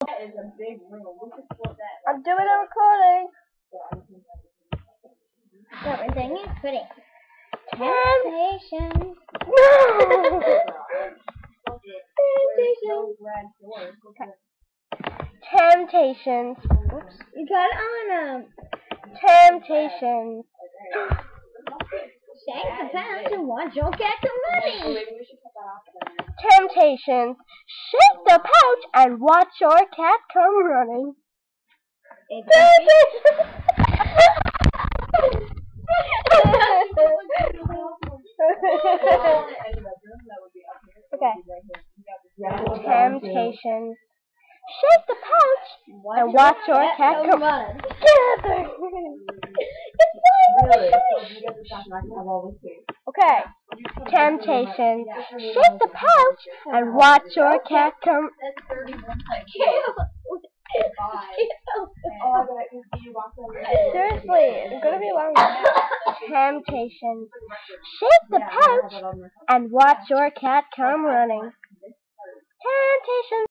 I'm doing a recording. So we're doing it pretty. Temptation. Temptations. Oops. You got it on Temptations. shake the pouch and watch your cat come running. Temptations. Shake the pouch and watch your cat come running. Okay. Temptations. Shake the pouch and watch your cat come running. Together. Okay. Temptations. Shake the pouch and watch your cat come. Seriously, it's gonna be long. Temptations. Shake the pouch and watch your cat come running. Temptations.